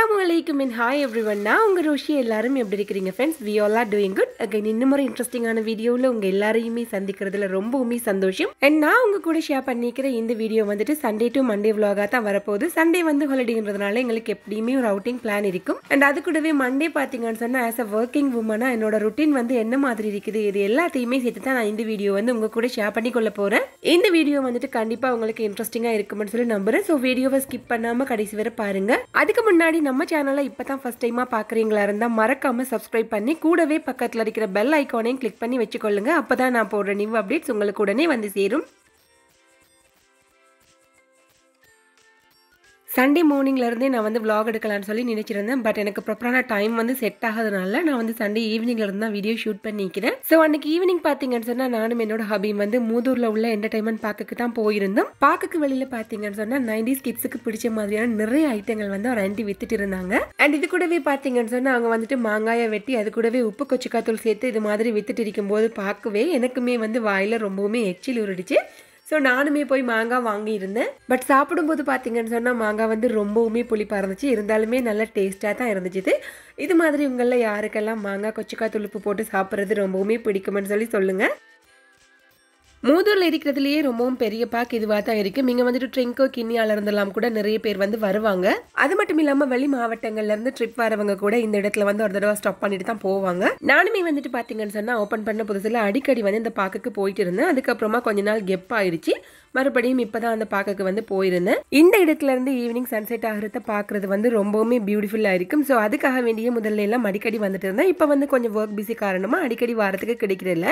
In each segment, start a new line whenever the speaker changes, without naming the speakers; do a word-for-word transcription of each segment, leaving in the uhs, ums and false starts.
Assalamualaikum and hi everyone. நான் உங்க ரோஷி எல்லாரும் எப்படி இருக்கீங்க friends? We all are doing good. Again இன்னும் ஒரு இன்ட்ரஸ்டிங்கான வீடியோல உங்க எல்லாரையுமே சந்திக்கிறதுல ரொம்பவுமே சந்தோஷம். And நான் உங்க கூட ஷேர் பண்ணிக்கிற இந்த வீடியோ வந்துட்டு Sunday to Monday vlog-ஆ தான் வரப்போகுது. Sunday வந்து ஹாலிடேன்றதுனால எங்களுக்கு எப்படியுமே ஒரு அவுட்டிங் பிளான் இருக்கும். And அது கூடவே Monday பாத்தீங்கன்னு சொன்னா as a working woman என்னோட routine வந்து என்ன மாதிரி இருக்குது இது எல்லாத்தையுமே சேர்த்து தான் நான் இந்த வீடியோ வந்து உங்க கூட ஷேர் பண்ணி கொள்ள போறேன். இந்த வீடியோ வந்துட்டு கண்டிப்பா உங்களுக்கு இன்ட்ரஸ்டிங்கா இருக்கும்னு சொல்லி நம்புறேன். சோ வீடியோவை ஸ்கிப் பண்ணாம கடைசி வரை பாருங்க. அதுக்கு முன்னாடி நம்ம சேனலை இப்பதான் ஃபர்ஸ்ட் டைமா பாக்குறீங்களா இருந்தா மறக்காம சப்ஸ்கிரைப் பண்ணி கூடவே பக்கத்துல இருக்கிற பெல் ஐகானையும் கிளிக் பண்ணி வெச்சுக்கொள்ளுங்க. அப்பதான் நான் போடுற நியூ அப்டேட்ஸ் உங்களுக்கு உடனே வந்து சேரும். சண்டே மார்னிங்ல இருந்தே நான் வந்து vlog எடுக்கலாம்னு சொல்லி நினைச்சிருந்தேன். பட் எனக்கு ப்ராப்பரான டைம் வந்து செட் ஆகாதனால நான் வந்து சண்டே ஈவினிங்ல இருந்து தான் வீடியோ ஷூட் பண்ணிக்கிறேன். ஸோ அன்னைக்கு ஈவினிங் பாத்தீங்கன்னு சொன்னா நானும் என்னோட ஹபியும் வந்து மூதூர்ல உள்ள என்டர்டைன்மெண்ட் பார்க்குக்கு தான் போயிருந்தோம். பார்க்குக்கு வெளியில பாத்தீங்கன்னு சொன்னா நைன்டிஸ் கிட்ஸுக்கு பிடிச்ச மாதிரியான நிறைய ஐட்டங்கள் வந்து ஒரு ஆண்டி வித்துட்டு இருந்தாங்க. அண்ட் இது கூடவே பாத்தீங்கன்னு சொன்னா அவங்க வந்துட்டு மாங்காயை வெட்டி அது கூடவே உப்பு கொச்சிக்காத்தூள் சேர்த்து இது மாதிரி வித்துட்டு இருக்கும் போது பார்க்கவே எனக்குமே வந்து வாயில ரொம்பவுமே எச்சில் உருடிச்சு. ஸோ நானுமே போய் மாங்காய் வாங்கியிருந்தேன். பட் சாப்பிடும்போது பார்த்தீங்கன்னு சொன்னால் மாங்காய் வந்து ரொம்பவுமே புளிப்பாக இருந்துச்சு. இருந்தாலுமே நல்ல டேஸ்ட்டாக தான் இருந்துச்சு. இது மாதிரி உங்களில் யாருக்கெல்லாம் மாங்காய் கொச்சிக்காய் துளுப்பு போட்டு சாப்பிட்றது ரொம்பவுமே பிடிக்குமென்னு சொல்லி சொல்லுங்கள். மூதூரில் இருக்கிறதுலேயே ரொம்பவும் பெரிய பார்க் இதுவாக தான் இருக்குது. இங்கே வந்துட்டு ட்ரிங்கோ கிண்ணியால இருந்தெல்லாம் கூட நிறைய பேர் வந்து வருவாங்க. அது மட்டும் இல்லாமல் வெளி மாவட்டங்கள்ல இருந்து ட்ரிப் வரவங்க கூட இந்த இடத்துல வந்து ஒரு தடவை ஸ்டாப் பண்ணிட்டு தான் போவாங்க. நானுமே வந்துட்டு பார்த்தீங்கன்னு சொன்னால் ஓப்பன் பண்ண புதுசில் அடிக்கடி வந்து இந்த பார்க்குக்கு போயிட்டு இருந்தேன். அதுக்கப்புறமா கொஞ்ச நாள் கெப் ஆயிடுச்சு. மறுபடியும் இப்பதான் அந்த பார்க்குக்கு வந்து போயிருந்தேன். இந்த இடத்துல இருந்து ஈவினிங் சன்செட் ஆகிறத பார்க்கறது வந்து ரொம்பவுமே பியூட்டிஃபுல்லாக இருக்கும். ஸோ அதுக்காக வேண்டிய முதல்ல எல்லாம் அடிக்கடி வந்துட்டு இருந்தேன். இப்போ வந்து கொஞ்சம் ஒர்க் பிஸி காரணமாக அடிக்கடி வாரத்துக்கு கிடைக்கிறதில்ல.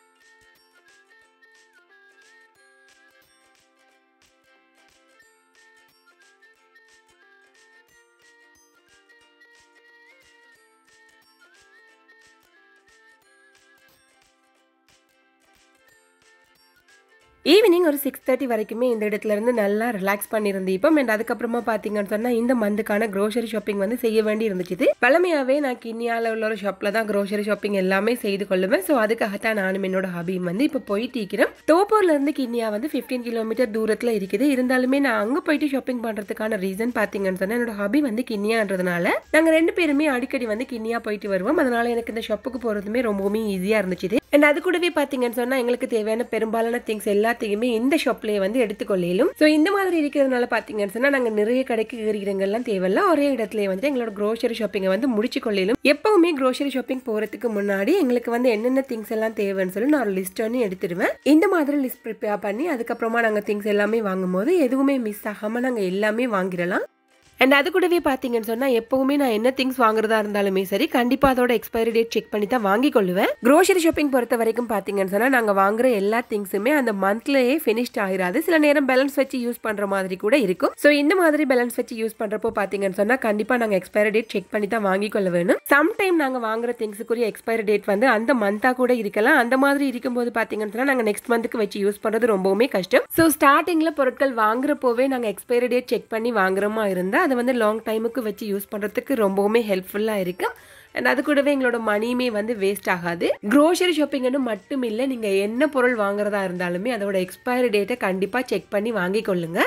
ஈவினிங் ஒரு சிக்ஸ் தேர்ட்டி வரைக்குமே இந்த இடத்துல இருந்து நல்லா ரிலாக்ஸ் பண்ணியிருந்தேன். இப்போ அண்ட் அதுக்கப்புறமா பார்த்தீங்கன்னு சொன்னால் இந்த மந்த்துக்கான க்ரோசரி ஷாப்பிங் வந்து செய்ய வேண்டி இருந்துச்சு. பழமையாகவே நான் கிண்ணியாவில் உள்ள ஒரு ஷாப்பில் தான் க்ரோசரி ஷாப்பிங் எல்லாமே செய்து கொள்ளுவேன். ஸோ அதுக்காகத்தான் நானும் என்னோட ஹபியும் வந்து இப்போ போயிட்டு இருக்கிறேன். தோப்பூர்ல இருந்து கிண்ணியா வந்து ஃபிஃப்டீன் கிலோமீட்டர் தூரத்தில் இருக்குது. இருந்தாலுமே நான் அங்கே போயிட்டு ஷாப்பிங் பண்ணுறதுக்கான ரீசன் பார்த்தீங்கன்னு சொன்னால் என்னோட ஹபி வந்து கிண்ணியான்றதுனால நாங்கள் ரெண்டு பேருமே அடிக்கடி வந்து கிண்ணியா போயிட்டு வருவோம். அதனால எனக்கு இந்த ஷாப்புக்கு போகிறதுமே ரொம்பவுமே ஈஸியாக இருந்துச்சு. அண்ட் அது கூடவே பார்த்தீங்கன்னு சொன்னால் எங்களுக்கு தேவையான பெரும்பாலான திங்ஸ் எல்லாத்தையுமே இந்த ஷாப்லேயே வந்து எடுத்துக்கொள்ளும். ஸோ இந்த மாதிரி இருக்கிறதுனால பார்த்தீங்கன்னு சொன்னால் நாங்கள் நிறைய கடைக்கு ஏறிக்கிறங்கெல்லாம் தேவையில்ல. ஒரே இடத்துல வந்து எங்களோட க்ரோசரி ஷாப்பிங்கை வந்து முடிச்சு கொள்ளும். எப்பவுமே க்ரோசரி ஷாப்பிங் போகிறதுக்கு முன்னாடி எங்களுக்கு வந்து என்னென்ன திங்ஸ் எல்லாம் தேவைன்னு சொல்லி நான் ஒரு லிஸ்ட் ஒன்று எடுத்துடுவேன். இந்த மாதிரி லிஸ்ட் ப்ரிப்பேர் பண்ணி அதுக்கப்புறமா நாங்கள் திங்ஸ் எல்லாமே வாங்கும் போது எதுவுமே மிஸ் ஆகாமல் நாங்கள் எல்லாமே வாங்கிடலாம். அண்ட் அது கூடவே பார்த்தீங்கன்னு சொன்னால் எப்பவுமே நான் என்ன திங்ஸ் வாங்குறதா இருந்தாலுமே சரி கண்டிப்பாக அதோட எக்ஸ்பைரி டேட் செக் பண்ணி தான் வாங்கி கொள்ளுவேன். க்ரோசரி ஷாப்பிங் பொறுத்த வரைக்கும் பார்த்தீங்கன்னு சொன்னால் நாங்கள் வாங்குற எல்லா திங்ஸுமே அந்த மந்த்லேயே ஃபினிஷ்ட் ஆகிராது. சில நேரம் பேலன்ஸ் வச்சு யூஸ் பண்ணுற மாதிரி கூட இருக்கும். ஸோ இந்த மாதிரி பேலன்ஸ் வச்சு யூஸ் பண்ணுறப்போ பார்த்தீங்கன்னு சொன்னால் கண்டிப்பாக நாங்கள் எக்ஸ்பைரி டேட் செக் பண்ணி தான் வாங்கி கொள்ள வேணும். சம்டைம் நாங்கள் வாங்குற திங்ஸுக்குரிய எக்ஸ்பைரி டேட் வந்து அந்த மந்த்தாக கூட இருக்கலாம். அந்த மாதிரி இருக்கும்போது பார்த்தீங்கன்னு சொன்னால் நாங்கள் நெக்ஸ்ட் மந்த்துக்கு வச்சு யூஸ் பண்ணுறது ரொம்பவுமே கஷ்டம். ஸோ ஸ்டார்டிங்கில் பொருட்கள் வாங்குறப்போவே நாங்கள் எக்ஸ்பைரி டேட் செக் பண்ணி வாங்குறோமா இருந்தால் அதை வந்து லாங் டைமுக்கு வச்சு யூஸ் பண்ணுறதுக்கு ரொம்பவுமே ஹெல்ப்ஃபுல்லாக இருக்கும். அண்ட் அது கூடவே எங்களோட மணியுமே வந்து வேஸ்ட் ஆகாது. க்ரோசரி ஷாப்பிங்னு மட்டும் இல்லை, நீங்கள் என்ன பொருள் வாங்குறதா இருந்தாலுமே அதோட எக்ஸ்பைரி டேட்டை கண்டிப்பாக செக் பண்ணி வாங்கி கொள்ளுங்க.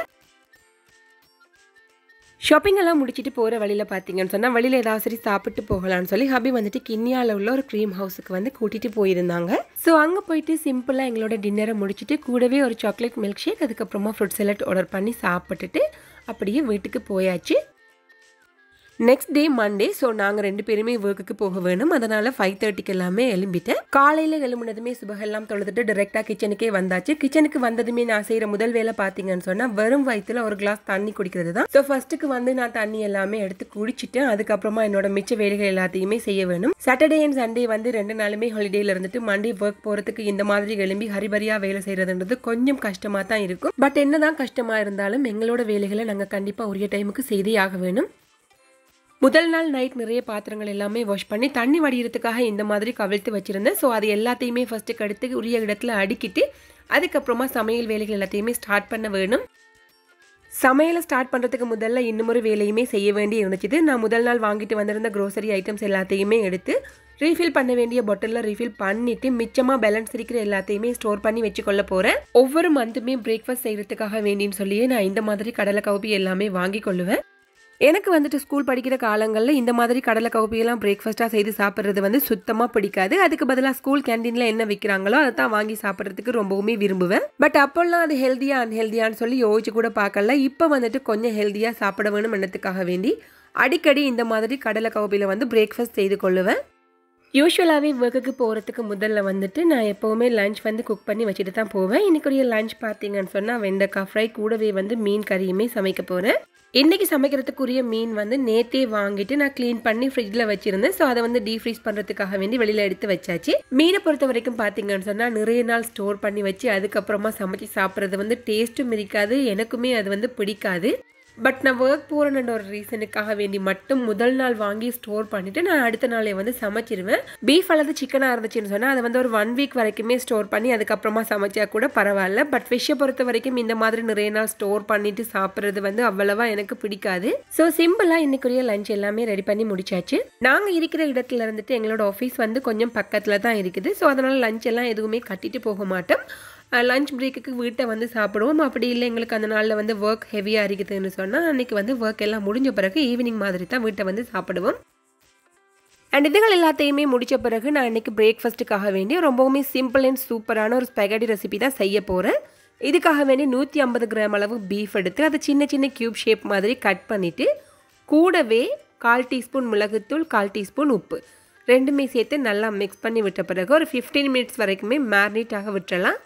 ஷாப்பிங் எல்லாம் முடிச்சுட்டு போகிற வழியில் பார்த்தீங்கன்னு சொன்னால் வழியில் ஏதாவது சரி சாப்பிட்டு போகலான்னு சொல்லி ஹபி வந்துட்டு கிண்ணியாவில் உள்ள ஒரு க்ரீம் ஹவுஸுக்கு வந்து கூட்டிகிட்டு போயிருந்தாங்க. ஸோ அங்கே போயிட்டு சிம்பிளாக எங்களோட டின்னரை முடிச்சுட்டு கூடவே ஒரு சாக்லேட் மில்க் ஷேக் அதுக்கப்புறமா ஃப்ரூட் சலாட் ஆர்டர் பண்ணி சாப்பிட்டுட்டு அப்படியே வீட்டுக்கு போயாச்சு. Next day Monday. ஸோ நாங்கள் ரெண்டு பேருமே ஒர்க்குக்கு போக வேணும். அதனால ஃபைவ் தேர்ட்டிக்கு எல்லாமே எழும்பிட்டேன். காலையில் எழும்புனதுமே சுபகெல்லாம் தொழுதுட்டு டைரெக்டாக கிச்சனுக்கே வந்தாச்சு. கிச்சனுக்கு வந்ததுமே நான் செய்கிற முதல் வேலை பார்த்தீங்கன்னு சொன்னால் வெறும் வயிற்றுல ஒரு கிளாஸ் தண்ணி குடிக்கிறது தான். ஸோ ஃபர்ஸ்ட்டுக்கு வந்து நான் தண்ணி எல்லாமே எடுத்து குடிச்சிட்டேன். அதுக்கப்புறமா என்னோட மிச்ச வேலைகள் எல்லாத்தையுமே செய்ய வேணும். சாட்டர்டே அண்ட் சண்டே வந்து ரெண்டு நாளுமே ஹாலிடேல இருந்துட்டு மண்டே ஒர்க் போகிறதுக்கு இந்த மாதிரி எழும்பி ஹரிபரியாக வேலை செய்கிறதுன்றது கொஞ்சம் கஷ்டமாக தான் இருக்கும். பட் என்னதான் கஷ்டமாக இருந்தாலும் எங்களோட வேலைகளை நாங்கள் கண்டிப்பாக உரிய டைமுக்கு செய்தே ஆக வேணும். முதல் நாள் நைட் நிறைய பாத்திரங்கள் எல்லாமே வாஷ் பண்ணி தண்ணி வடிகிறதுக்காக இந்த மாதிரி கவிழ்த்து வச்சிருந்தேன். ஸோ அது எல்லாத்தையுமே ஃபர்ஸ்ட்டு கடுத்து உரிய இடத்துல அடுக்கிட்டு அதுக்கப்புறமா சமையல் வேலைகள் எல்லாத்தையுமே ஸ்டார்ட் பண்ண வேணும். சமையலை ஸ்டார்ட் பண்ணுறதுக்கு முதல்ல இன்னும் ஒரு வேலையுமே செய்ய வேண்டி இருந்துச்சு. நான் முதல் நாள் வாங்கிட்டு வந்திருந்த க்ரோசரி ஐட்டம்ஸ் எல்லாத்தையுமே எடுத்து ரீஃபில் பண்ண வேண்டிய பாட்டிலில் ரீஃபில் பண்ணிட்டு மிச்சமாக பேலன்ஸ் இருக்கிற எல்லாத்தையுமே ஸ்டோர் பண்ணி வச்சுக்கொள்ள போகிறேன். ஒவ்வொரு மந்த்துமே பிரேக்ஃபாஸ்ட் செய்கிறதுக்காக வேண்டின்னு சொல்லியே நான் இந்த மாதிரி கடலை கவுப்பி எல்லாமே வாங்கி கொள்ளுவேன். எனக்கு வந்துட்டு ஸ்கூல் படிக்கிற காலங்களில் இந்த மாதிரி கடலை கவுப்பியெல்லாம் பிரேக்ஃபாஸ்ட்டாக செய்து சாப்பிட்றது வந்து சுத்தமாக பிடிக்காது. அதுக்கு பதிலாக ஸ்கூல் கேண்டீனில் என்ன விற்கிறாங்களோ அதை தான் வாங்கி சாப்பிட்றதுக்கு ரொம்பவுமே விரும்புவேன். பட் அப்போல்லாம் அது ஹெல்த்தியாக அன்ஹெல்தியான்னு சொல்லி யோசிச்சு கூட பார்க்கல. இப்போ வந்துட்டு கொஞ்சம் ஹெல்த்தியாக சாப்பிட வேணும் என்னத்துக்காக வேண்டி அடிக்கடி இந்த மாதிரி கடலை கவுப்பியில் வந்து பிரேக்ஃபாஸ்ட் செய்து கொள்ளுவேன். யூஸ்வலாகவே ஒர்க்குக்கு போகிறதுக்கு முதல்ல வந்துட்டு நான் எப்போவுமே லஞ்ச் வந்து குக் பண்ணி வச்சுட்டு தான் போவேன். இன்றைக்குரிய லஞ்ச் பார்த்தீங்கன்னு சொன்னால் வெண்டைக்காய் ஃப்ரை கூடவே வந்து மீன் கறியுமே சமைக்க போகிறேன். இன்றைக்கி சமைக்கிறதுக்குரிய மீன் வந்து நேற்றே வாங்கிட்டு நான் க்ளீன் பண்ணி ஃப்ரிட்ஜில் வச்சுருந்தேன். ஸோ அதை வந்து டீஃப்ரீஸ் பண்ணுறதுக்காக வேண்டி வெளியில் எடுத்து வச்சாச்சு. மீனை பொறுத்த வரைக்கும் பார்த்தீங்கன்னு சொன்னால் நிறைய நாள் ஸ்டோர் பண்ணி வச்சு அதுக்கப்புறமா சமைச்சு சாப்பிட்றது வந்து டேஸ்ட்டும் இருக்காது, எனக்குமே அது வந்து பிடிக்காது. பட் நான் ஒர்க் போகிறேன்ற ஒரு ரீசனுக்காக வேண்டி மட்டும் முதல் நாள் வாங்கி ஸ்டோர் பண்ணிவிட்டு நான் அடுத்த நாளே வந்து சமைச்சிருவேன். பீஃப் அல்லது சிக்கனாக இருந்துச்சுன்னு சொன்னால் அதை வந்து ஒரு ஒன் வீக் வரைக்குமே ஸ்டோர் பண்ணி அதுக்கப்புறமா சமைச்சா கூட பரவாயில்ல. பட் ஃபிஷ்ஷை பொறுத்த வரைக்கும் இந்த மாதிரி நிறைய நாள் ஸ்டோர் பண்ணிட்டு சாப்பிட்றது வந்து அவ்வளவா எனக்கு பிடிக்காது. ஸோ சிம்பிளாக இன்னைக்குரிய லஞ்ச் எல்லாமே ரெடி பண்ணி முடிச்சாச்சு. நாங்கள் இருக்கிற இடத்துல இருந்துட்டு எங்களோட ஆஃபீஸ் வந்து கொஞ்சம் பக்கத்தில் தான் இருக்குது. ஸோ அதனால் லஞ்ச் எல்லாம் எதுவுமே கட்டிட்டு போக மாட்டோம். லஞ்ச் பிரேக்குக்கு வீட்டை வந்து சாப்பிடுவோம். அப்படி இல்லை எங்களுக்கு அந்த நாளில் வந்து ஒர்க் ஹெவியாக இருக்குதுன்னு சொன்னால் அன்றைக்கி வந்து ஒர்க் எல்லாம் முடிஞ்ச பிறகு ஈவினிங் மாதிரி தான் வீட்டை வந்து சாப்பிடுவோம். அண்ட் இதுகள் எல்லாத்தையுமே முடித்த பிறகு நான் இன்றைக்கி பிரேக்ஃபாஸ்ட்டுக்காக வேண்டி ரொம்பவுமே சிம்பிள் அண்ட் சூப்பரான ஒரு ஸ்பெகட்டி ரெசிபி தான் செய்ய போகிறேன். இதுக்காக வேண்டி நூற்றி ஐம்பது கிராம் அளவு பீஃப் எடுத்து அதை சின்ன சின்ன க்யூப் ஷேப் மாதிரி கட் பண்ணிவிட்டு கூடவே கால் டீஸ்பூன் மிளகுத்தூள், கால் டீஸ்பூன் உப்பு ரெண்டுமே சேர்த்து நல்லா மிக்ஸ் பண்ணி விட்ட பிறகு ஒரு ஃபிஃப்டீன் மினிட்ஸ் வரைக்குமே மேரினேட் ஆக விட்டுறலாம்.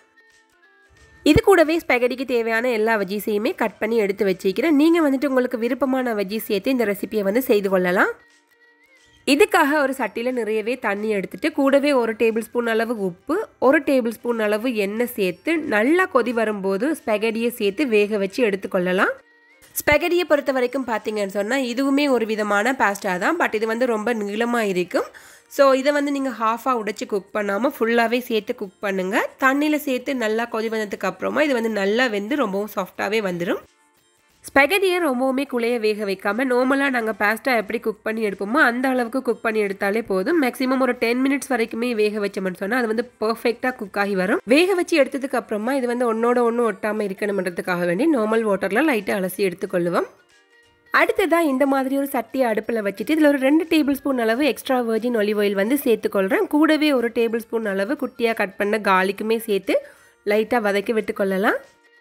இது கூடவே ஸ்பெகட்டிக்கு தேவையான எல்லா வெஜ்ஜீஸையுமே கட் பண்ணி எடுத்து வச்சுக்கிறேன். நீங்கள் வந்துட்டு உங்களுக்கு விருப்பமான வெஜ்ஜீஸ் சேர்த்து இந்த ரெசிபியை வந்து செய்து கொள்ளலாம். இதுக்காக ஒரு சட்டியில் நிறையவே தண்ணி எடுத்துட்டு கூடவே ஒரு டேபிள் ஸ்பூன் அளவு உப்பு, ஒரு டேபிள் ஸ்பூன் அளவு எண்ணெய் சேர்த்து நல்லா கொதி வரும்போது ஸ்பெகட்டியை சேர்த்து வேக வச்சு எடுத்துக்கொள்ளலாம். ஸ்பெகட்டியை பொறுத்த வரைக்கும் பார்த்தீங்கன்னு சொன்னால் இதுவுமே ஒரு விதமான பாஸ்டா தான். பட் இது வந்து ரொம்ப நீளமாக இருக்கும். ஸோ இதை வந்து நீங்கள் ஹாஃபாக உடைச்சி குக் பண்ணாமல் ஃபுல்லாகவே சேர்த்து குக் பண்ணுங்கள். தண்ணியில் சேர்த்து நல்லா கொதி வந்ததுக்கு அப்புறமா இது வந்து நல்லா வெந்து ரொம்பவும் சாஃப்டாகவே வந்துடும். ஸ்பெகட்டியை ரொம்பவுமே குழைய வேக வைக்காமல் நார்மலாக நாங்கள் பாஸ்டா எப்படி குக் பண்ணி எடுப்போமோ அந்த அளவுக்கு குக் பண்ணி எடுத்தாலே போதும். மேக்ஸிமம் ஒரு டென் மினிட்ஸ் வரைக்குமே வேக வச்சோம்னு சொன்னால் அது வந்து பர்ஃபெக்டாக குக் ஆகி வரும். வேக வச்சு எடுத்ததுக்கு அப்புறமா இது வந்து ஒன்னோட ஒன்று ஒட்டாமல் இருக்கணுன்றதுக்காக வேண்டி நார்மல் வாட்டரில் லைட்டாக அலசி எடுத்துக்கொள்ளுவோம். அடுத்ததாக இந்த மாதிரி ஒரு சட்டியை அடுப்பில் வச்சுட்டு இதில் ஒரு ரெண்டு டேபிள் ஸ்பூன் அளவு எக்ஸ்ட்ரா வெர்ஜின் ஒலிவ் ஆயில் வந்து சேர்த்துக்கொள்கிறேன். கூடவே ஒரு டேபிள் ஸ்பூன் அளவு குட்டியாக கட் பண்ண கார்லிக்குமே சேர்த்து லைட்டாக வதக்கி விட்டுக்கொள்ளலாம்.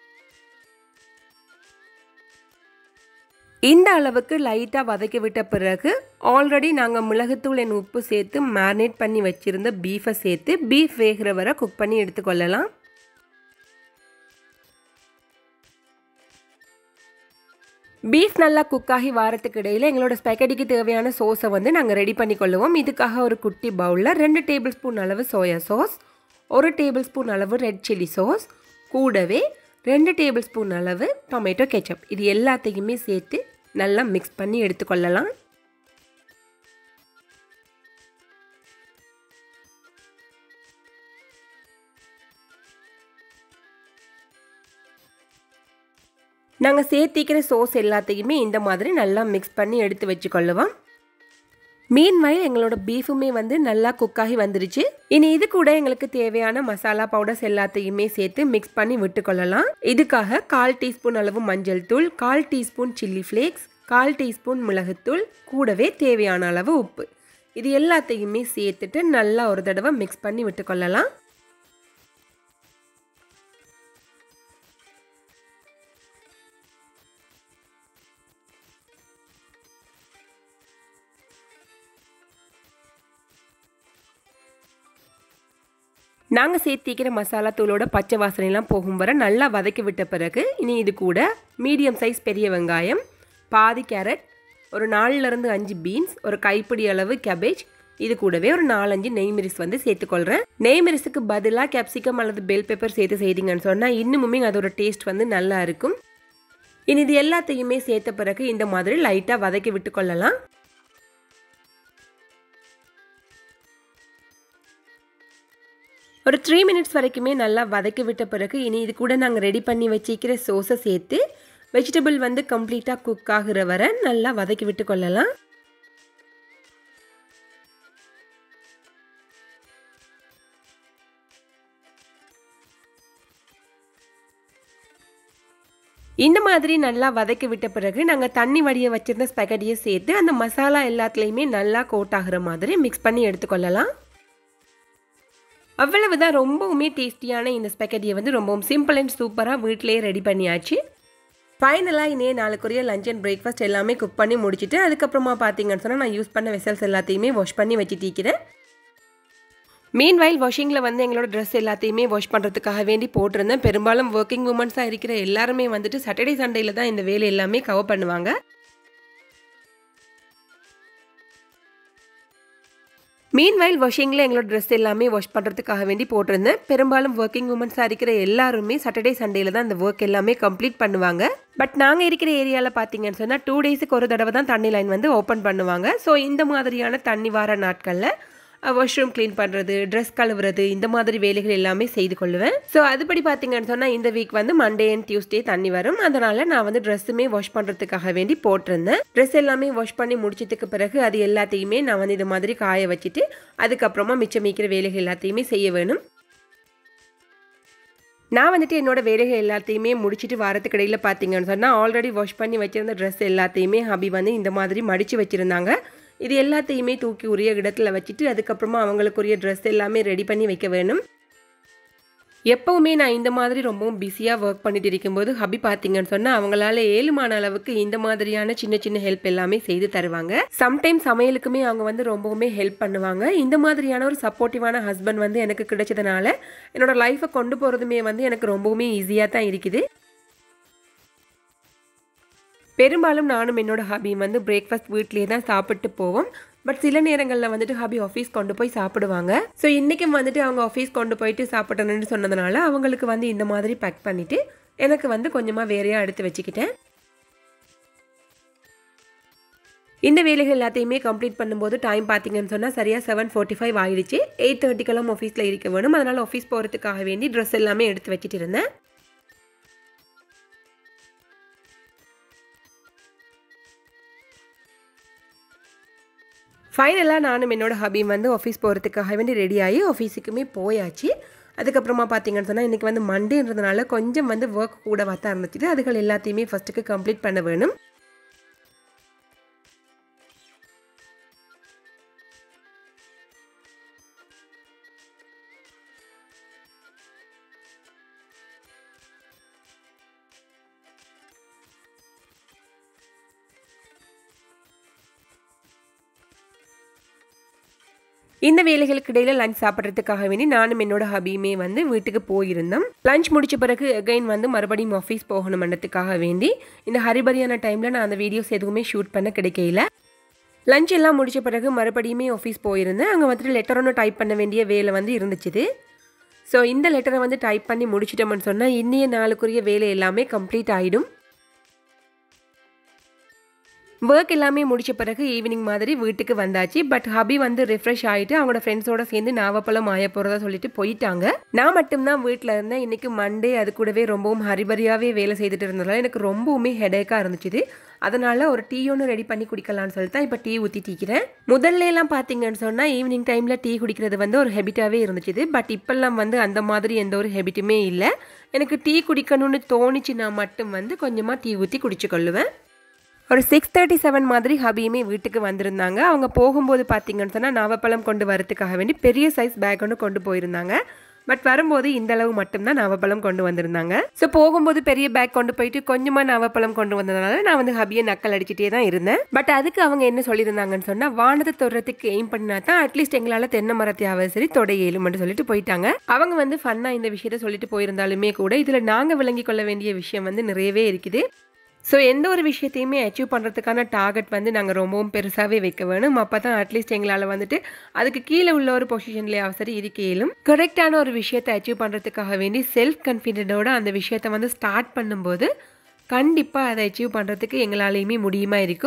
இந்த அளவுக்கு லைட்டாக வதக்கி விட்ட பிறகு ஆல்ரெடி நாங்கள் மிளகுத்தூள் என் உப்பு சேர்த்து மேரினேட் பண்ணி வச்சுருந்த பீஃபை சேர்த்து பீஃப் வேகிற வரை குக் பண்ணி எடுத்துக்கொள்ளலாம். பீஃப் நல்லா குக்காகி வாரத்துக்கு இடையில் எங்களோட ஸ்பெகட்டிக்கு தேவையான சோஸை வந்து நாங்கள் ரெடி பண்ணி கொள்ளுவோம். இதுக்காக ஒரு குட்டி பவுலில் ரெண்டு டேபிள் ஸ்பூன் அளவு சோயா சாஸ், ஒரு டேபிள் ஸ்பூன் அளவு ரெட் சில்லி சாஸ், கூடவே ரெண்டு டேபிள் ஸ்பூன் அளவு டொமேட்டோ கெச்சப் இது எல்லாத்தையுமே சேர்த்து நல்லா மிக்ஸ் பண்ணி எடுத்துக்கொள்ளலாம். நாங்கள் சேர்த்திக்கிற சோஸ் எல்லாத்தையுமே இந்த மாதிரி நல்லா மிக்ஸ் பண்ணி எடுத்து வச்சுக்கொள்ளுவோம். மீன்வைல் எங்களோட பீஃபுமே வந்து நல்லா குக்காகி வந்துருச்சு. இனி இது கூட எங்களுக்கு தேவையான மசாலா பவுடர்ஸ் எல்லாத்தையுமே சேர்த்து மிக்ஸ் பண்ணி விட்டுக்கொள்ளலாம். இதுக்காக கால் டீஸ்பூன் அளவு மஞ்சள் தூள், கால் டீஸ்பூன் சில்லி ஃப்ளேக்ஸ், கால் டீஸ்பூன் மிளகுத்தூள், கூடவே தேவையான அளவு உப்பு இது எல்லாத்தையுமே சேர்த்துட்டு நல்லா ஒரு தடவை மிக்ஸ் பண்ணி விட்டுக்கொள்ளலாம். நாங்கள் சேர்த்திக்கிற மசாலா தூளோட பச்சை வாசனைலாம் போகும் வர நல்லா வதக்கி விட்ட பிறகு இனி இது கூட மீடியம் சைஸ் பெரிய வெங்காயம், பாதி கேரட், ஒரு நாலுலேருந்து அஞ்சு பீன்ஸ், ஒரு கைப்பிடி அளவு கேபேஜ், இது கூடவே ஒரு நாலஞ்சு நெய்மிரிஸ் வந்து சேர்த்துக்கொள்கிறேன். நெய்மிரிஸுக்கு பதிலாக கேப்சிகம் அல்லது பெல் பெப்பர் சேர்த்து செய்திங்கன்னு சொன்னால் இன்னுமுமே அதோட டேஸ்ட் வந்து நல்லா இருக்கும். இனி இது எல்லாத்தையுமே சேர்த்த பிறகு இந்த மாதிரி லைட்டாக வதக்கி விட்டுக்கொள்ளலாம். ஒரு த்ரீ மினிட்ஸ் வரைக்குமே நல்லா வதக்கி விட்ட பிறகு இனி இது கூட நாங்கள் ரெடி பண்ணி வச்சிக்கிற சோஸை சேர்த்து வெஜிடபிள் வந்து கம்ப்ளீட்டாக குக் ஆகிற வரை நல்லா வதக்கி விட்டு கொள்ளலாம். இந்த மாதிரி நல்லா வதக்கி விட்ட பிறகு நாங்கள் தண்ணி வடிய வச்சிருந்த ஸ்பெகட்டியை சேர்த்து அந்த மசாலா எல்லாத்துலேயுமே நல்லா கோட் ஆகிற மாதிரி மிக்ஸ் பண்ணி எடுத்துக்கொள்ளலாம். அவ்வளவுதான், ரொம்பவுமே டேஸ்டியான இந்த ஸ்பெகட்டியை வந்து ரொம்பவும் சிம்பிள் அண்ட் சூப்பராக வீட்டிலேயே ரெடி பண்ணியாச்சு. ஃபைனலாக இன்னையே நாளுக்குரிய லஞ்ச் அண்ட் பிரேக்ஃபாஸ்ட் எல்லாமே குக் பண்ணி முடிச்சுட்டு அதுக்கப்புறமா பார்த்தீங்கன்னு சொன்னால் நான் யூஸ் பண்ண வெசல்ஸ் எல்லாத்தையுமே வாஷ் பண்ணி வச்சுட்டிக்கிறேன். மீன்வைல் வாஷிங்கில் வந்து எங்களோட ட்ரெஸ் எல்லாத்தையுமே வாஷ் பண்ணுறதுக்காக வேண்டி போட்டிருந்தேன். பெரும்பாலும் ஒர்க்கிங் உமன்ஸாக இருக்கிற எல்லாருமே வந்துட்டு சாட்டர்டே சண்டேல தான் இந்த வேலை எல்லாமே கவர் பண்ணுவாங்க. மீன்வைல் வாஷிங்கில் எங்களோட ட்ரெஸ் எல்லாமே வாஷ் பண்ணுறதுக்காக வேண்டி போட்டிருந்தேன். பெரும்பாலும் ஒர்க்கிங் உமன்ஸாக இருக்கிற எல்லாருமே சாட்டர்டே சண்டேல தான் இந்த ஒர்க் எல்லாமே கம்ப்ளீட் பண்ணுவாங்க. பட் நாங்கள் இருக்கிற ஏரியாவில் பார்த்தீங்கன்னு சொன்னால் டூ டேஸுக்கு ஒரு தடவை தான் தண்ணி லைன் வந்து ஓப்பன் பண்ணுவாங்க. ஸோ இந்த மாதிரியான தண்ணி வார நாட்களில் வாஷ்ரூம் க்ளீன் பண்ணுறது, ட்ரெஸ் கழுவுறது, இந்த மாதிரி வேலைகள் எல்லாமே செய்து கொள்ளுவேன். ஸோ அதுபடி பார்த்தீங்கன்னு சொன்னால் இந்த வீக் வந்து மண்டே அண்ட் டியூஸ்டே தண்ணி வரும். அதனால் நான் வந்து ட்ரெஸ்ஸுமே வாஷ் பண்ணுறதுக்காக வேண்டி போட்டிருந்தேன். ட்ரெஸ் எல்லாமே வாஷ் பண்ணி முடிச்சதுக்கு பிறகு அது எல்லாத்தையுமே நான் வந்து இது மாதிரி காய வச்சுட்டு அதுக்கப்புறமா மிச்சம் மீக்கிற வேலைகள் எல்லாத்தையுமே செய்ய வேணும். நான் வந்துட்டு என்னோட வேலைகள் எல்லாத்தையுமே முடிச்சுட்டு வாரத்துக்கு இடையில் பார்த்தீங்கன்னு சொன்னால் ஆல்ரெடி வாஷ் பண்ணி வச்சுருந்த ட்ரெஸ் எல்லாத்தையுமே ஹபி வந்து இந்த மாதிரி மடித்து வச்சுருந்தாங்க. இது எல்லாத்தையுமே தூக்கி உரிய இடத்துல வச்சுட்டு அதுக்கப்புறமா அவங்களுக்குரிய ட்ரெஸ் எல்லாமே ரெடி பண்ணி வைக்க வேணும். எப்போவுமே நான் இந்த மாதிரி ரொம்பவும் பிஸியாக ஒர்க் பண்ணிட்டு இருக்கும்போது ஹபி பார்த்தீங்கன்னு சொன்னால் அவங்களால ஏழுமான அளவுக்கு இந்த மாதிரியான சின்ன சின்ன ஹெல்ப் எல்லாமே செய்து தருவாங்க. சம்டைம் சமையலுக்குமே அவங்க வந்து ரொம்பவுமே ஹெல்ப் பண்ணுவாங்க. இந்த மாதிரியான ஒரு சப்போர்ட்டிவான ஹஸ்பண்ட் வந்து எனக்கு கிடைச்சதுனால என்னோட லைஃப்பை கொண்டு போகிறதுமே வந்து எனக்கு ரொம்பவுமே ஈஸியாக தான் இருக்குது. பெரும்பாலும் நானும் என்னோட ஹாபியும் வந்து பிரேக்ஃபாஸ்ட் வீட்லேயே தான் சாப்பிட்டு போவோம். பட் சில நேரங்களில் வந்துட்டு ஹாபி ஆஃபீஸ் கொண்டு போய் சாப்பிடுவாங்க. ஸோ இன்றைக்கும் வந்துட்டு அவங்க ஆஃபீஸ் கொண்டு போயிட்டு சாப்பிடணும்னு சொன்னதுனால அவங்களுக்கு வந்து இந்த மாதிரி பேக் பண்ணிவிட்டு எனக்கு வந்து கொஞ்சமாக வேறையாக எடுத்து வச்சுக்கிட்டேன். இந்த வேலைகள் எல்லாத்தையுமே கம்ப்ளீட் பண்ணும்போது டைம் பார்த்தீங்கன்னு சொன்னால் சரியாக செவன் ஃபோர்ட்டி ஃபைவ் ஆகிடுச்சு. எயிட் தேர்ட்டிக்கெல்லாம் ஆஃபீஸில் இருக்க வேணும். அதனால் ஆஃபீஸ் போகிறதுக்காக வேண்டி ட்ரெஸ் எல்லாமே எடுத்து வச்சுட்டு இருந்தேன். ஃபைனலாக நானும் என்னோட ஹபியும் வந்து ஆஃபீஸ் போகிறதுக்காக வேண்டி ரெடி ஆகி ஆஃபீஸுக்குமே போயாச்சு. அதுக்கப்புறமா பார்த்தீங்கன்னு சொன்னால் இன்றைக்கி வந்து மண்டேன்றதுனால கொஞ்சம் வந்து ஒர்க் கூட பார்த்தா இருந்துச்சு. அதுகள் எல்லாத்தையுமே ஃபஸ்ட்டுக்கு கம்ப்ளீட் பண்ண வேணும். இந்த வேலைகளுக்கு இடையில லஞ்ச் சாப்பிட்றதுக்காக வேண்டி நானும் என்னோட ஹபியுமே வந்து வீட்டுக்கு போயிருந்தோம். லஞ்ச் முடிச்ச பிறகு அகைன் வந்து மறுபடியும் ஆஃபீஸ் போகணுமன்றதுக்காக வேண்டி இந்த ஹரிபரியான டைமில் நான் அந்த வீடியோஸ் எதுவுமே ஷூட் பண்ண கிடைக்கல. லஞ்ச் எல்லாம் முடிச்ச பிறகு மறுபடியுமே ஆஃபீஸ் போயிருந்தேன். அங்கே வந்துட்டு லெட்டர் ஒன்று டைப் பண்ண வேண்டிய வேலை வந்து இருந்துச்சு. ஸோ இந்த லெட்டரை வந்து டைப் பண்ணி முடிச்சிட்டோம்னு சொன்னால் இன்னைய நாளுக்குரிய வேலை எல்லாமே கம்ப்ளீட் ஆகிடும். ஒர்க் எல்லாமே முடிச்ச பிறகு ஈவினிங் மாதிரி வீட்டுக்கு வந்தாச்சு. பட் ஹபி வந்து ரிஃப்ரெஷ் ஆகிட்டு அவங்களோட ஃப்ரெண்ட்ஸோட சேர்ந்து நாவப்பழம் ஆய போகிறதா சொல்லிட்டு போயிட்டாங்க. நான் மட்டும்தான் வீட்டில் இருந்தேன். இன்றைக்கி மண்டே, அது கூடவே ரொம்பவும் ஹரிபரியாகவே வேலை செய்துட்டு இருந்ததால எனக்கு ரொம்பவுமே ஹெடேக்காக இருந்துச்சு. அதனால் ஒரு டீ ஒன்று ரெடி பண்ணி குடிக்கலான்னு சொல்லிட்டு தான் இப்போ டீ ஊற்றி டீக்கிறேன். முதல்ல எல்லாம் பார்த்தீங்கன்னு சொன்னால் ஈவினிங் டைமில் டீ குடிக்கிறது வந்து ஒரு ஹெபிட்டாகவே இருந்துச்சு. பட் இப்போல்லாம் வந்து அந்த மாதிரி எந்த ஒரு ஹெபிட்டுமே இல்லை. எனக்கு டீ குடிக்கணும்னு தோணிச்சு நான் மட்டும் வந்து கொஞ்சமாக டீ ஊற்றி குடிச்சு கொள்ளுவேன். ஒரு சிக்ஸ் தேர்ட்டி செவன் மாதிரி ஹபியுமே வீட்டுக்கு வந்திருந்தாங்க. அவங்க போகும்போது பார்த்தீங்கன்னு சொன்னால் நாவப்பழம் கொண்டு வரதுக்காக வேண்டி பெரிய சைஸ் பேக் ஒன்று கொண்டு போயிருந்தாங்க. பட் வரும்போது இந்த அளவு மட்டும்தான் நாவப்பழம் கொண்டு வந்திருந்தாங்க. ஸோ போகும்போது பெரிய பேக் கொண்டு போயிட்டு கொஞ்சமாக நாவப்பழம் கொண்டு வந்ததுனால நான் வந்து ஹபியை நக்கல் அடிச்சுட்டே தான் இருந்தேன். பட் அதுக்கு அவங்க என்ன சொல்லியிருந்தாங்கன்னு சொன்னால் வானத்தை தொடுறதுக்கு எய்ம் பண்ணினா தான் அட்லீஸ்ட் எங்களால் தென்னை மரத்தையாவது சரி தொட இயலும்னு சொல்லிட்டு போயிட்டாங்க. அவங்க வந்து ஃபன்னாக இந்த விஷயத்த சொல்லிட்டு போயிருந்தாலுமே கூட இதில் நாங்கள் விளங்கி கொள்ள வேண்டிய விஷயம் வந்து நிறையவே இருக்குது. ஸோ எந்த ஒரு விஷயத்தையுமே அச்சீவ் பண்ணுறதுக்கான டார்கெட் வந்து நாங்கள் ரொம்பவும் பெருசாகவே வைக்க வேணும். அப்போ தான் அட்லீஸ்ட் எங்களால் வந்துட்டு அதுக்கு கீழே உள்ள ஒரு பொசிஷன்லேயே அவசரம் இருக்கையிலும் கரெக்டான ஒரு விஷயத்தை அச்சீவ் பண்ணுறதுக்காக வேண்டி செல்ஃப் கான்ஃபிடென்ட்டோட அந்த விஷயத்தை வந்து ஸ்டார்ட் பண்ணும்போது கண்டிப்பாக அதை அச்சீவ் பண்ணுறதுக்கு எங்களாலேயுமே முடியுமா இருக்கும்.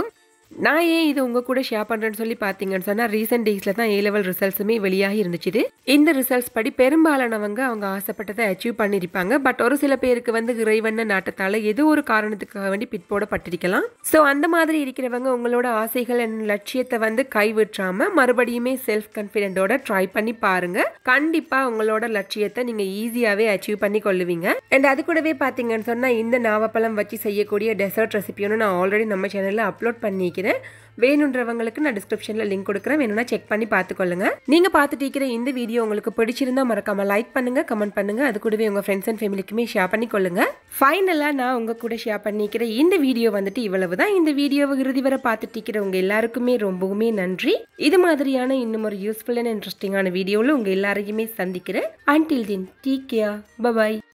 நான் ஏன் இது உங்க கூட ஷேர் பண்றேன்னு சொல்லி பாத்தீங்கன்னு சொன்னா ரீசெண்ட் டேஸ்ல தான் ஏ லெவல் ரிசல்ட்ஸுமே வெளியாகி இருந்துச்சு. இந்த ரிசல்ட்ஸ் படி பெரும்பாலானவங்க அவங்க ஆசைப்பட்டதை அச்சீவ் பண்ணிருப்பாங்க. பட் ஒரு சில பேருக்கு வந்து இறைவன் நாட்டத்தால ஏதோ ஒரு காரணத்துக்காக வேண்டி பிற்போடப்பட்டிருக்கலாம். ஸோ அந்த மாதிரி இருக்கிறவங்க உங்களோட ஆசைகள் லட்சியத்தை வந்து கைவிட்டாம மறுபடியுமே செல்ஃப் கான்ஃபிடென்ட்டோட ட்ரை பண்ணி பாருங்க. கண்டிப்பா உங்களோட லட்சியத்தை நீங்க ஈஸியாவே அச்சீவ் பண்ணி கொள்ளுவீங்க. அண்ட் அது கூடவே பாத்தீங்கன்னு சொன்னா இந்த நாவப்பழம் வச்சு செய்யக்கூடிய டெசர்ட் ரெசிபியும் நான் ஆல்ரெடி நம்ம சேனல்ல அப்லோட் பண்ணிக்கிறேன். வேணுன்றவங்களுக்கு நான் டிஸ்கிரிப்ஷன்ல லிங்க் கொடுக்குறேன். வேணும்னா செக் பண்ணி பார்த்துக்கொள்ளுங்க. நீங்க பார்த்துட்டு இருக்கிற இந்த வீடியோ உங்களுக்கு பிடிச்சிருந்தா மறக்காம லைக் பண்ணுங்க, கமெண்ட் பண்ணுங்க. அது கூடவே உங்க ஃப்ரெண்ட்ஸ் அண்ட் ஃபேமிலிக்குமே ஷேர் பண்ணி கொள்ளுங்க. ஃபைனலா நான் உங்க கூட ஷேர் பண்ணிக்கிற இந்த வீடியோ வந்துட்டு இவ்வளவுதான். இந்த வீடியோவை இறுதி வரை பார்த்துட்டு இருக்கிறவங்க எல்லாருக்குமே ரொம்பவுமே நன்றி. இது மாதிரியான இன்னும் ஒரு யூஸ்ஃபுல் அண்ட் இன்ட்ரெஸ்டிங்கான வீடியோவில் உங்க எல்லாரையுமே சந்திக்கிறேன். Until then take care. By.